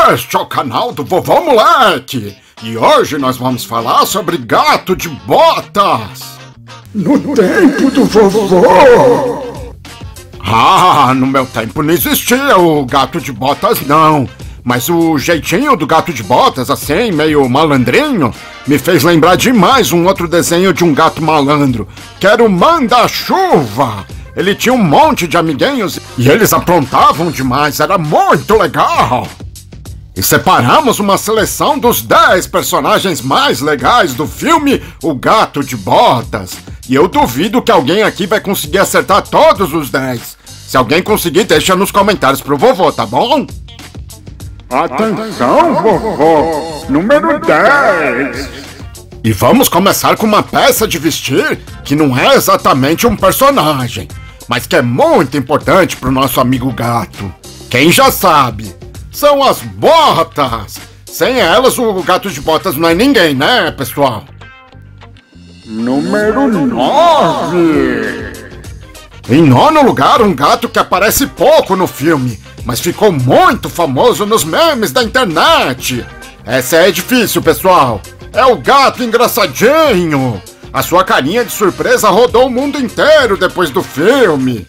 Este é o canal do Vovô Moleque e hoje nós vamos falar sobre Gato de Botas. No tempo do vovô! Ah, no meu tempo não existia o Gato de Botas não, mas o jeitinho do Gato de Botas, assim, meio malandrinho, me fez lembrar demais um outro desenho de um gato malandro, que era o Manda-Chuva. Ele tinha um monte de amiguinhos e eles aprontavam demais, era muito legal. E separamos uma seleção dos 10 personagens mais legais do filme O Gato de Botas. E eu duvido que alguém aqui vai conseguir acertar todos os 10. Se alguém conseguir, deixa nos comentários pro vovô, tá bom? Atenção, vovô! Número 10! E vamos começar com uma peça de vestir que não é exatamente um personagem, mas que é muito importante pro nosso amigo gato. Quem já sabe, são as botas! Sem elas, o Gato de Botas não é ninguém, né, pessoal? Número 9! Em nono lugar, um gato que aparece pouco no filme, mas ficou muito famoso nos memes da internet. Essa é difícil, pessoal. É o gato engraçadinho. A sua carinha de surpresa rodou o mundo inteiro depois do filme.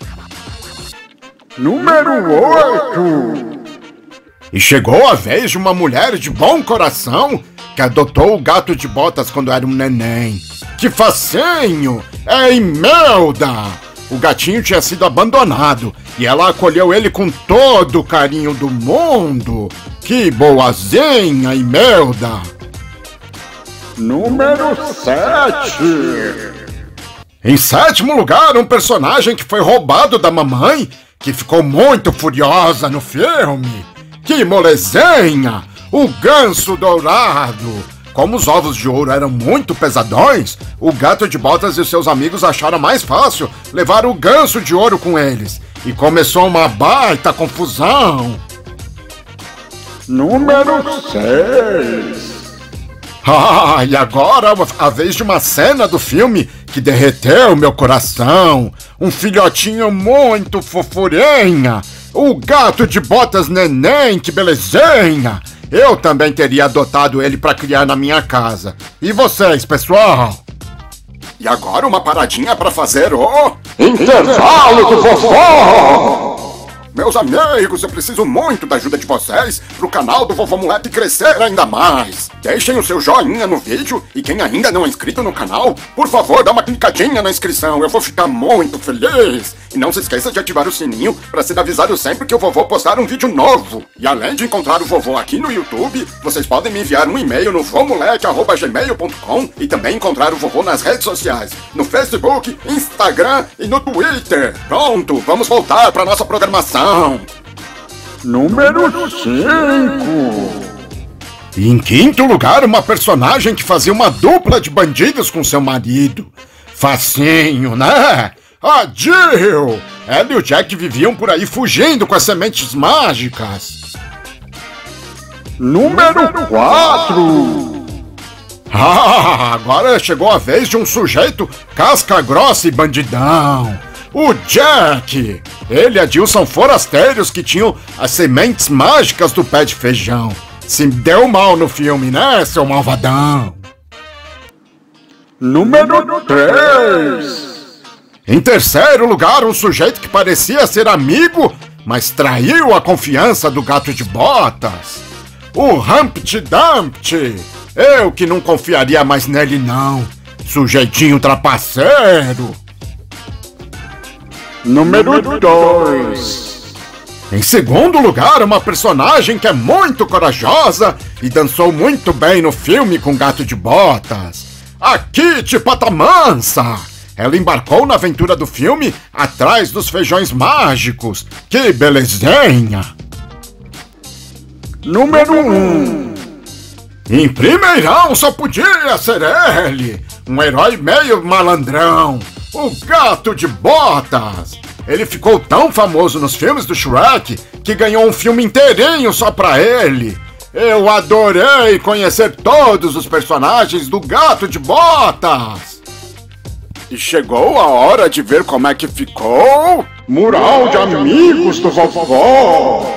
Número 8! E chegou a vez de uma mulher de bom coração que adotou o Gato de Botas quando era um neném. Que facinho! É Imelda! O gatinho tinha sido abandonado e ela acolheu ele com todo o carinho do mundo. Que boazinha, Imelda! Número 7! Em sétimo lugar, um personagem que foi roubado da mamãe, que ficou muito furiosa no filme. Que molezinha! O Ganso Dourado! Como os ovos de ouro eram muito pesadões, o Gato de Botas e seus amigos acharam mais fácil levar o Ganso de Ouro com eles. E começou uma baita confusão. Número 6! Ah, e agora a vez de uma cena do filme que derreteu meu coração. Um filhotinho muito fofurinha. O Gato de Botas neném, que belezinha. Eu também teria adotado ele para criar na minha casa. E vocês, pessoal? E agora uma paradinha para fazer o... Intervalo do vovô! Meus amigos, eu preciso muito da ajuda de vocês pro canal do Vovô Moleque crescer ainda mais. Deixem o seu joinha no vídeo e quem ainda não é inscrito no canal, por favor, dá uma clicadinha na inscrição, eu vou ficar muito feliz. E não se esqueça de ativar o sininho para ser avisado sempre que o vovô postar um vídeo novo. E além de encontrar o vovô aqui no YouTube, vocês podem me enviar um e-mail no vomoleque@gmail.com e também encontrar o vovô nas redes sociais, no Facebook, Instagram e no Twitter. Pronto, vamos voltar para nossa programação. Número 5! Em quinto lugar, uma personagem que fazia uma dupla de bandidos com seu marido. Facinho, né? A Jill! Ela e o Jack viviam por aí fugindo com as sementes mágicas. Número 4! Ah, agora chegou a vez de um sujeito casca grossa e bandidão. O Jack! Ele e a Jill são forasteiros que tinham as sementes mágicas do pé de feijão. Se deu mal no filme, né, seu malvadão? Número 3! Em terceiro lugar, um sujeito que parecia ser amigo, mas traiu a confiança do Gato de Botas. O Humpty Dumpty! Eu que não confiaria mais nele, não. Sujeitinho trapaceiro. Número 2! Em segundo lugar, uma personagem que é muito corajosa e dançou muito bem no filme com Gato de Botas. A Kitty Patamansa! Ela embarcou na aventura do filme atrás dos feijões mágicos. Que belezinha! Número 1! Em primeirão só podia ser ele, um herói meio malandrão, o Gato de Botas. Ele ficou tão famoso nos filmes do Shrek que ganhou um filme inteirinho só pra ele. Eu adorei conhecer todos os personagens do Gato de Botas. E chegou a hora de ver como é que ficou. Mural de amigos do vovô!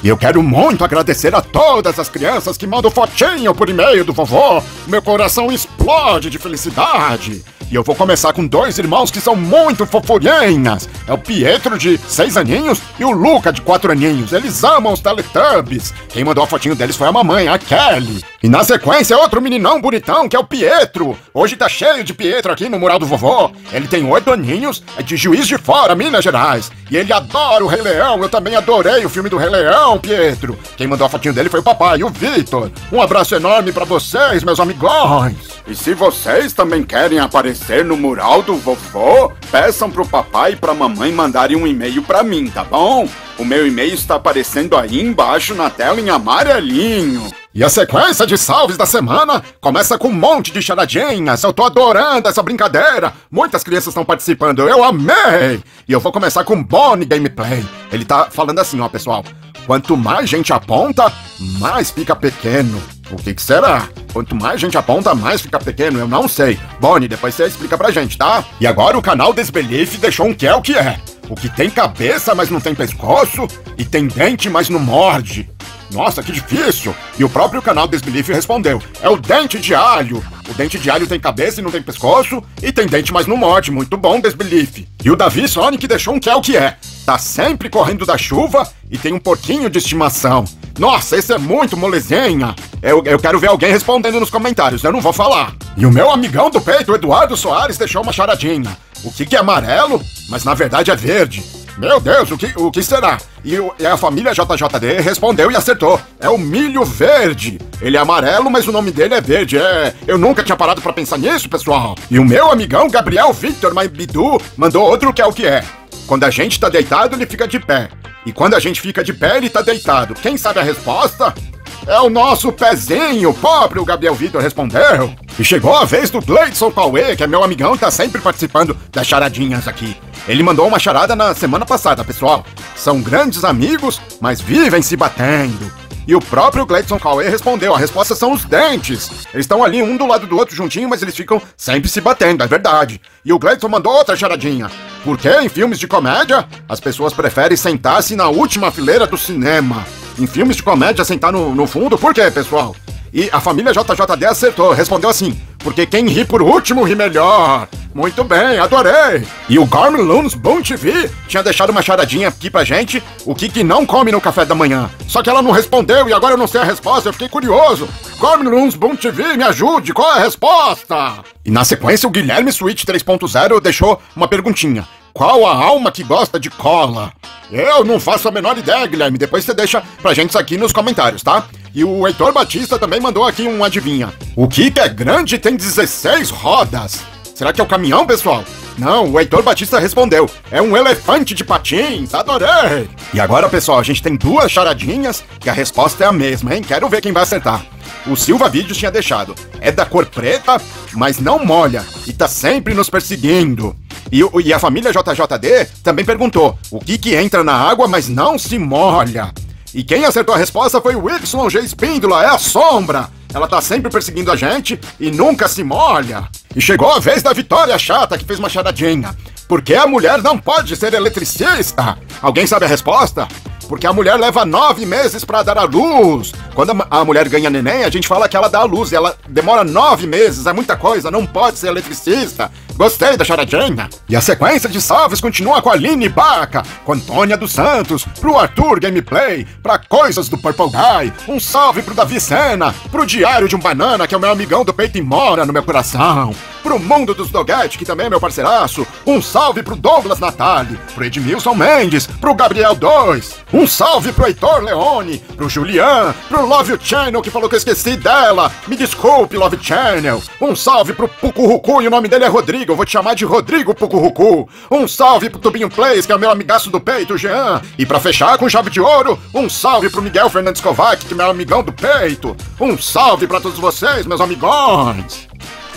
E eu quero muito agradecer a todas as crianças que mandam fotinho por e-mail do vovô. Meu coração explode de felicidade. E eu vou começar com 2 irmãos que são muito fofurinhas. É o Pietro, de 6 aninhos, e o Luca, de 4 aninhos. Eles amam os Teletubbies. Quem mandou a fotinho deles foi a mamãe, a Kelly. E na sequência, outro meninão bonitão, que é o Pietro. Hoje tá cheio de Pietro aqui no mural do vovô. Ele tem 8 aninhos, é de Juiz de Fora, Minas Gerais. E ele adora o Rei Leão. Eu também adorei o filme do Rei Leão, Pietro. Quem mandou a fotinho dele foi o papai, o Vitor. Um abraço enorme pra vocês, meus amigões. E se vocês também querem aparecer no mural do vovô, peçam pro papai e pra mamãe mandarem um e-mail pra mim, tá bom? O meu e-mail está aparecendo aí embaixo na tela em amarelinho. E a sequência de salves da semana começa com um monte de charadinhas. Eu tô adorando essa brincadeira. Muitas crianças estão participando, eu amei. E eu vou começar com Bonnie Gameplay. Ele tá falando assim, ó, pessoal. Quanto mais gente aponta, mais fica pequeno. O que será? Quanto mais gente aponta, mais fica pequeno, eu não sei. Bonnie, depois você explica pra gente, tá? E agora o canal Desbelief deixou um que é o que é. O que tem cabeça, mas não tem pescoço, e tem dente, mas não morde. Nossa, que difícil! E o próprio canal Desbelief respondeu. É o dente de alho. O dente de alho tem cabeça e não tem pescoço, e tem dente, mas não morde. Muito bom, Desbelief. E o Davi Sonic deixou um que é o que é. Tá sempre correndo da chuva e tem um porquinho de estimação. Nossa, esse é muito molezinha. Eu quero ver alguém respondendo nos comentários, eu não vou falar. E o meu amigão do peito, o Eduardo Soares, deixou uma charadinha. O que é amarelo, mas na verdade é verde? Meu Deus, o que será? E a família JJD respondeu e acertou. É o milho verde. Ele é amarelo, mas o nome dele é verde. Eu nunca tinha parado pra pensar nisso, pessoal. E o meu amigão Gabriel Victor Maibidu mandou outro que é o que é. Quando a gente tá deitado, ele fica de pé. E quando a gente fica de pé, ele tá deitado. Quem sabe a resposta? É o nosso pezinho, o próprio Gabriel Vitor respondeu. E chegou a vez do Gleidson Cauê, que é meu amigão, tá sempre participando das charadinhas aqui. Ele mandou uma charada na semana passada, pessoal. São grandes amigos, mas vivem se batendo. E o próprio Gleidson Cauê respondeu, a resposta são os dentes. Eles estão ali um do lado do outro juntinho, mas eles ficam sempre se batendo, é verdade. E o Gleidson mandou outra charadinha. Por que em filmes de comédia, as pessoas preferem sentar-se na última fileira do cinema? Em filmes de comédia, sentar no fundo, por quê, pessoal? E a família JJD acertou, respondeu assim, porque quem ri por último ri melhor. Muito bem, adorei! E o Garmin Loons Boom TV tinha deixado uma charadinha aqui pra gente, o que não come no café da manhã. Só que ela não respondeu e agora eu não sei a resposta, eu fiquei curioso. Garmin Loons Boom TV, me ajude, qual é a resposta? E na sequência o Guilherme Switch 3.0 deixou uma perguntinha. Qual a alma que gosta de cola? Eu não faço a menor ideia, Guilherme. Depois você deixa pra gente isso aqui nos comentários, tá? E o Heitor Batista também mandou aqui um adivinha. O que é grande e tem 16 rodas? Será que é o caminhão, pessoal? Não, o Heitor Batista respondeu. É um elefante de patins, adorei! E agora, pessoal, a gente tem 2 charadinhas e a resposta é a mesma, hein? Quero ver quem vai acertar. O Silva Vídeos tinha deixado. É da cor preta, mas não molha. E tá sempre nos perseguindo. E a família JJD também perguntou. O que entra na água, mas não se molha? E quem acertou a resposta foi o YG Espíndola, é a sombra. Ela tá sempre perseguindo a gente e nunca se molha. E chegou a vez da Vitória Chata, que fez uma charadinha. Por que a mulher não pode ser eletricista? Alguém sabe a resposta? Porque a mulher leva 9 meses pra dar à luz. Quando a mulher ganha neném, a gente fala que ela dá à luz e ela demora 9 meses, é muita coisa, não pode ser eletricista. Gostei da charadinha. E a sequência de salves continua com a Aline Baca, com Antônia dos Santos, pro Arthur Gameplay, pra Coisas do Purple Guy, um salve pro Davi Sena, pro Diário de um Banana, que é o meu amigão do peito e mora no meu coração, pro Mundo dos Doguete, que também é meu parceiraço, um salve pro Douglas Natali, pro Edmilson Mendes, pro Gabriel 2, um salve pro Heitor Leone, pro Julian, pro Love You Channel, que falou que eu esqueci dela, me desculpe, Love Channel, um salve pro Pucurucu, e o nome dele é Rodrigo, eu vou te chamar de Rodrigo Pucurucu, um salve pro Tubinho Plays, que é o meu amigaço do peito, Jean, e pra fechar com chave de ouro, um salve pro Miguel Fernandes Kovac, que é meu amigão do peito, um salve pra todos vocês, meus amigões.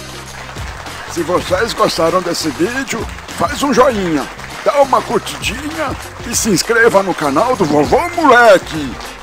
Se vocês gostaram desse vídeo, faz um joinha, dá uma curtidinha e se inscreva no canal do Vovô Moleque.